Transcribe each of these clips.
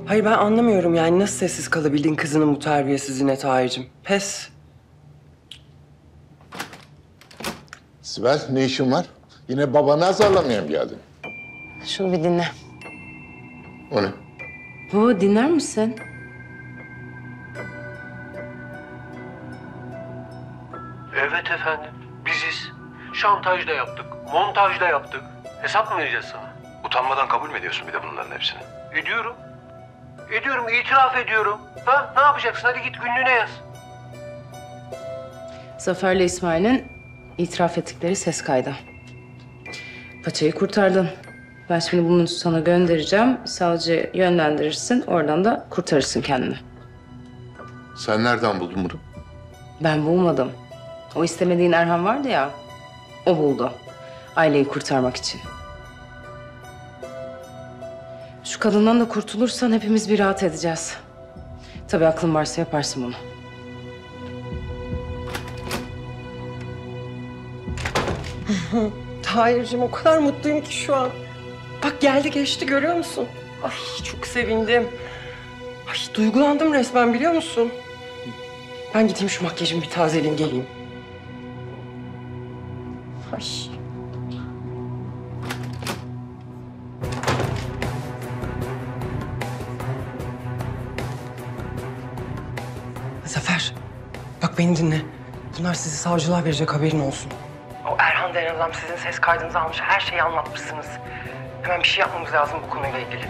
Hayır ben anlamıyorum yani nasıl sessiz kalabildin kızının bu terbiyesizliğine Tahir'cim. Pes. Sibel, ne işin var? Yine babanı azarlamaya mı geldin? Şunu bir dinle. O ne? Baba dinler misin? Evet efendim, biziz. Şantaj da yaptık, montaj da yaptık. Hesap mı vereceğiz sana? Utanmadan kabul mü ediyorsun bir de bunların hepsini? Ediyorum. Ediyorum, itiraf ediyorum. Ha, ne yapacaksın? Hadi git günlüğüne yaz. Zafer'le İsmail'in itiraf ettikleri ses kaydı. Paçayı kurtardın. Ben şimdi bunu sana göndereceğim. Savcıya yönlendirirsin. Oradan da kurtarırsın kendini. Sen nereden buldun bunu? Ben bulmadım. O istemediğin Erhan vardı ya. O buldu. Aileyi kurtarmak için. Şu kadından da kurtulursan hepimiz bir rahat edeceğiz. Tabii aklın varsa yaparsın bunu. Tahir'cim o kadar mutluyum ki şu an. Bak geldi geçti görüyor musun? Ay çok sevindim. Ay duygulandım resmen biliyor musun? Ben gideyim şu makyajımı bir tazeleyeyim geleyim. Ay. Zafer, bak beni dinle. Bunlar sizi savcılığa verecek haberin olsun. O Erhan denen adam sizin ses kaydınızı almış, her şeyi anlatmışsınız. Hemen bir şey yapmamız lazım bu konuyla ilgili.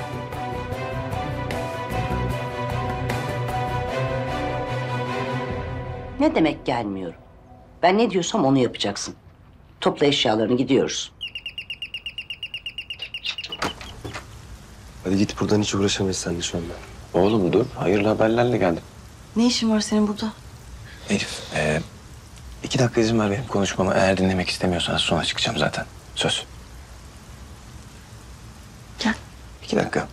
Ne demek gelmiyorum? Ben ne diyorsam onu yapacaksın. Topla eşyalarını gidiyoruz. Hadi git buradan hiç uğraşamayız seninle şu anda. Oğlum dur, hayırlı haberlerle geldim. Ne işin var senin burada? Elif, 2 dakika izin ver benim konuşmama. Eğer dinlemek istemiyorsanız sonra çıkacağım zaten. Söz. Gel. 2 dakika.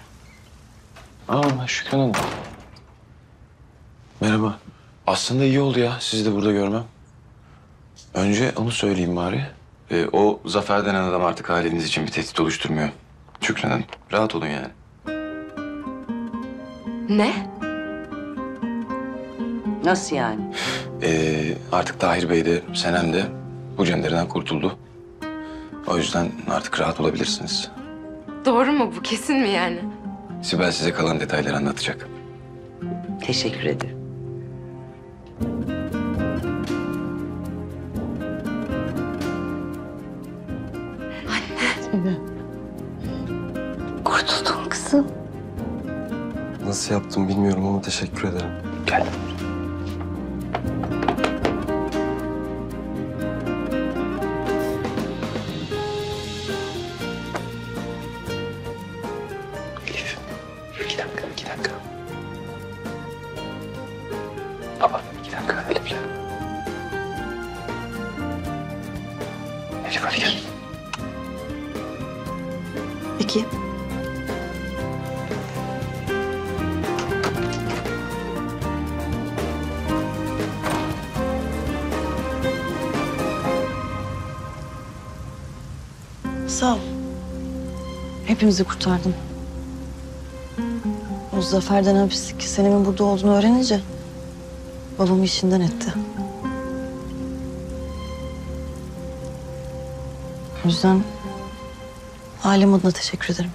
Şükran Hanım. Merhaba. Aslında iyi oldu ya sizi de burada görmem. Önce onu söyleyeyim bari. O Zafer denen adam artık aileniz için bir tehdit oluşturmuyor. Şükran Hanım, rahat olun yani. Ne? Nasıl yani? Artık Tahir Bey de Senem de bu cendereden kurtuldu. O yüzden artık rahat olabilirsiniz. Doğru mu bu? Kesin mi yani? Sibel size kalan detayları anlatacak. Teşekkür ederim. Kurtuldum kızım. Nasıl yaptım bilmiyorum ama teşekkür ederim. Gel. Elif, 2 dakika, 2 dakika. Baba, 2 dakika, Elif gel. Elif hadi gel. Peki. Sağ ol. Hepimizi kurtardın. O Zafer denen pislik Senem'in burada olduğunu öğrenince babamı işinden etti. O yüzden ailem adına teşekkür ederim.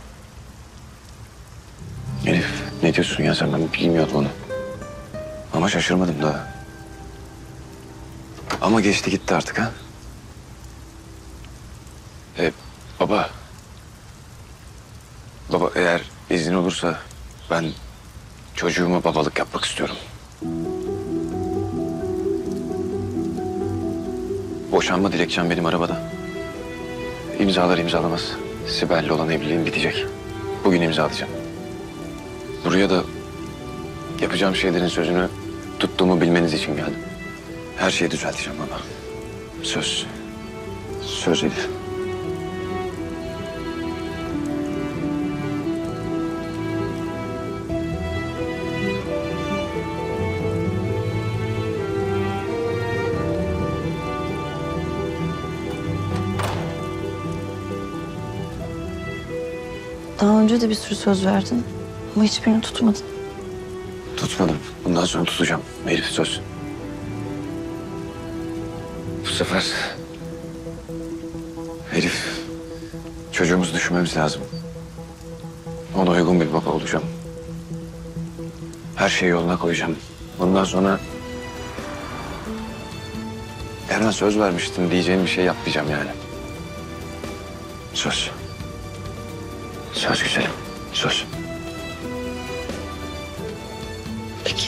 Elif, ne diyorsun ya sen? Ben bilmiyordum onu. Ama şaşırmadım da. Ama geçti gitti artık ha. Baba. Baba eğer izin olursa ben çocuğuma babalık yapmak istiyorum. Boşanma dilekçem benim arabada. İmzalar imzalamaz. Sibel'le olan evliliğim bitecek. Bugün imzalayacağım. Buraya da yapacağım şeylerin sözünü tuttuğumu bilmeniz için geldim. Her şeyi düzelteceğim baba. Söz. Söz Elif. Daha önce de bir sürü söz verdin. Ama hiçbirini tutmadın. Tutmadım. Bundan sonra tutacağım. Elif söz. Bu sefer... Elif, çocuğumuzu düşünmemiz lazım. Ona uygun bir baba olacağım. Her şeyi yoluna koyacağım. Bundan sonra... Eren söz vermiştin diyeceğim bir şey yapmayacağım yani. Söz. Söz güzelim. Söz. Peki.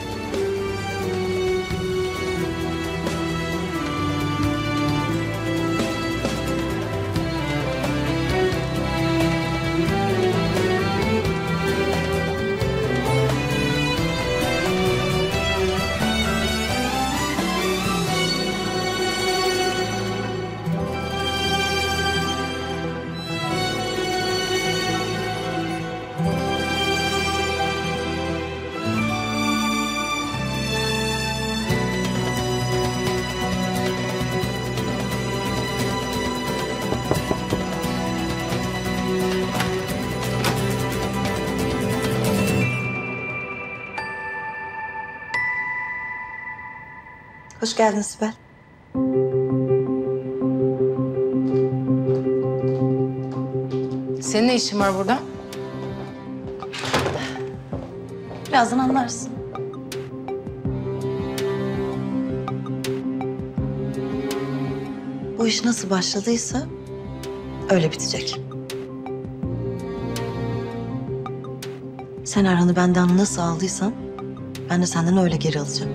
Hoş geldin Sibel. Senin ne işin var burada? Birazdan anlarsın. Bu iş nasıl başladıysa öyle bitecek. Sen Erhan'ı benden nasıl aldıysan ben de senden öyle geri alacağım.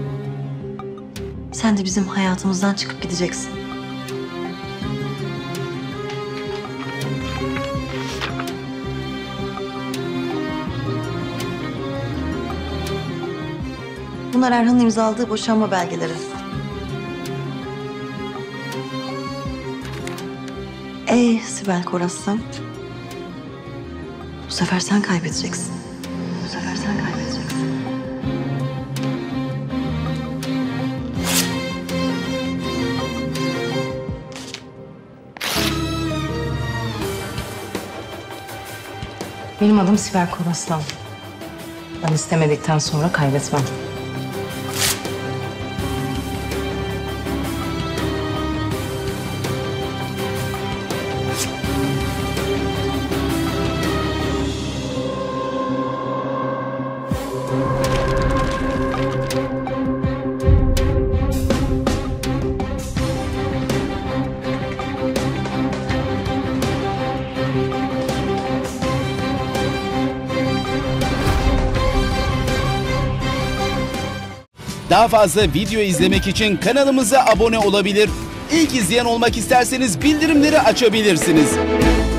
Sen de bizim hayatımızdan çıkıp gideceksin. Bunlar Erhan'ın imzaladığı boşanma belgeleri. Sibel Koraslan. Bu sefer sen kaybedeceksin. Bu sefer sen kaybedeceksin. Benim adım Sibel Koraslan. Ben istemedikten sonra kaybetmem. Daha fazla video izlemek için kanalımıza abone olabilir. İlk izleyen olmak isterseniz bildirimleri açabilirsiniz.